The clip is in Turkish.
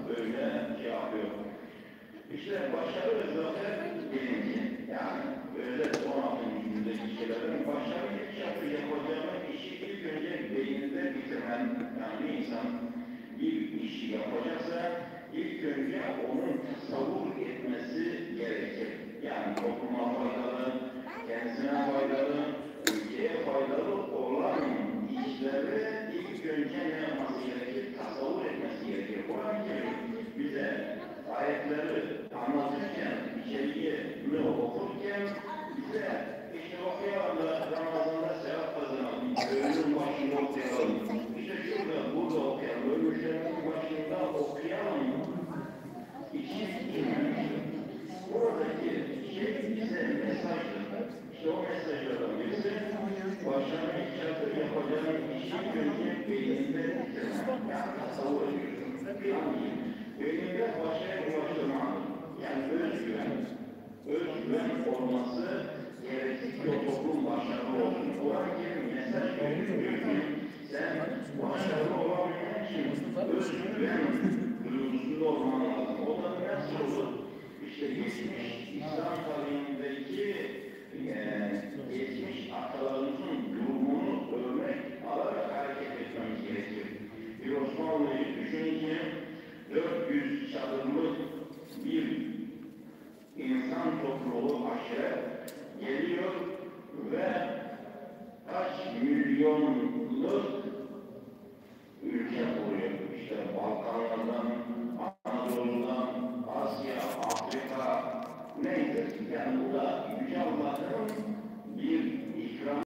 böyle şey yapıyor. İşte başarı ve zafer bilinci, yani özet 16. yüzyıldaki şeylerin başarı inkişafı yapacağını işi ilk önce beyninde bitiren, yani bir insan bir işi yapacaksa ilk önce onun tasavvur etmesi gerekir. Yani topluma faydalı, kendisine faydalı, ülkeye faydalı olan işleri ilk önce ne yapması gerekir? Tasavvur etmesi gerekir. Kur'an-ı Kerim bize ayetleri anlatırken, içeriğini okurken bize işte okuyalım da Ramazan'da sevap kazanalım, öğünün başında okuyalım, işte şurada, burada okuyalım, ölmüşlerin başında okuyalım. İçin inanmıştır. Buradaki şey bize mesajdır. İşte o mesajlardan birisi, başarı inkişafı yapacağın işi önce beyninde bitirmek, yani tasavvur ediyorsun. Bir an değil. Beyninde başarı ulaştırmak, yani özgüven olması gerekir ki o toplum başarılı olsun. Kur'an-ı Kerim mesaj veriyor ki sen başarılı olabilmen için özgüven duygusunda olman lazım. O da nasıl olur? İşte geçmiş İslam tarihindeki geçmiş atalarımızın durumunu örnek alarak hareket etmemiz gerekir. Bir Osmanlı'yı düşünün ki 400 çadırlık bir insan topluluğu aşağı geliyor ve kaç milyonluk ülke kuruyor. İşte Balkanlardan